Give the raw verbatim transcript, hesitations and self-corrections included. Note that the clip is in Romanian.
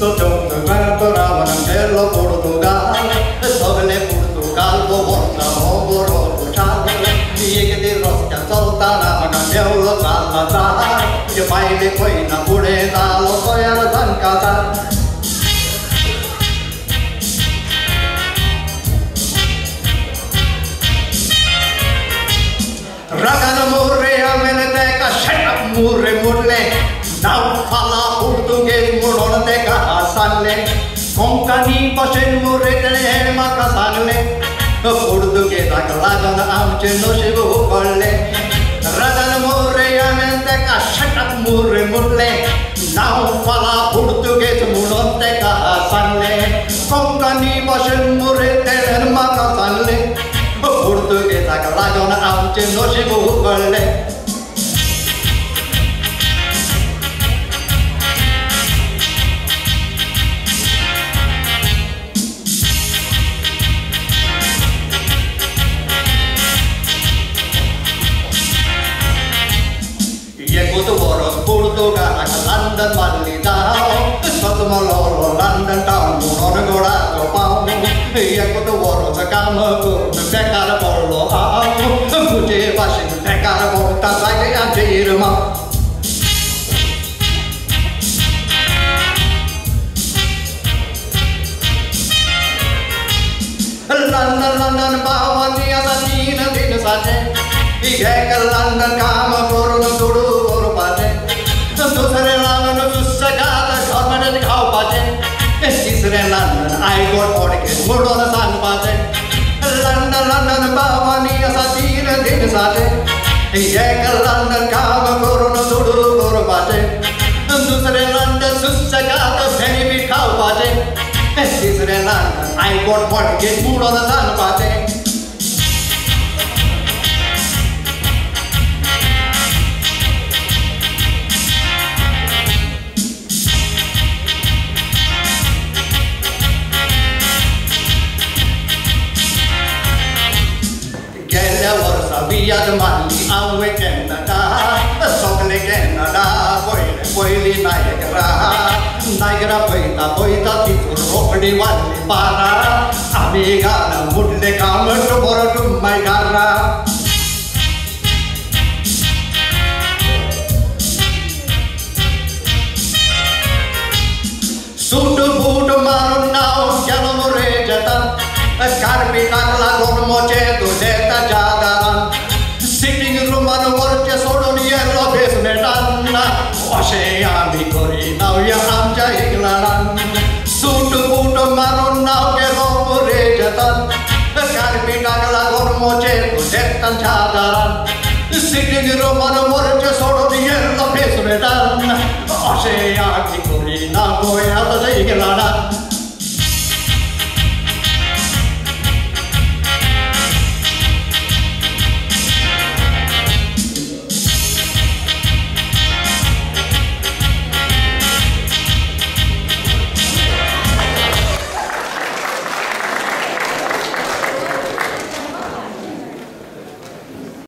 tutto giunto quanto ravano bello Portogallo sovele Portogallo buona ovoro ciao e che di rosca soltana ma bello salvatare che fai le poi na pure da lo so era tan casa ragana murre a meneteca scena murre murle now fala português murona teca sanle konkani pashen murre tele maka sanle português akalagana amche no shibu kolle ragana murre a meneteca scena murre murle now fala português murona teca sanle konkani pashen murre tele maka sanle português akalagana amche no shibu kolle Portugal London Malidao Satu Malolo London town Muno Gora Topau Yakutu Woro Sakamaku Tekara Polo Au Puji Pashin Tekara Polo Tasai Antirma London London Bawani Asanina Dina Sate Ika London Kama Korona Turu Susare London, Susagata, Corman Cow Pageant, Israel London, I got Portuguese, Murdola San Pageant, London, London, Bavani, Satina, Dinasate, Yaka London, Kama, Corona, Suru, Goro Pageant, Susare London, Susagata, Penny Cow Pageant, Israel London, I got Portuguese, Murdola San Pageant. Via the money, away Canada, Sockley Canada, Boyle, Boyle, Niagara, Niagara, Poita, Poita, Rockety, Valley, Para, Amiga, would they come to borrow to my gara? Soon to boot a man now, Yellow Regata, a carpet, la Gormoche, to Zeta Jada. Sitting room on the water, just on the yellow basement. Oshea, Victory, now you have Jailan. Soon to put a maron now, get over Rejatan. The Carpinagala Gormoche, Zetan Chadaran. Sitting room on the water, just on the yellow basement. Oshea,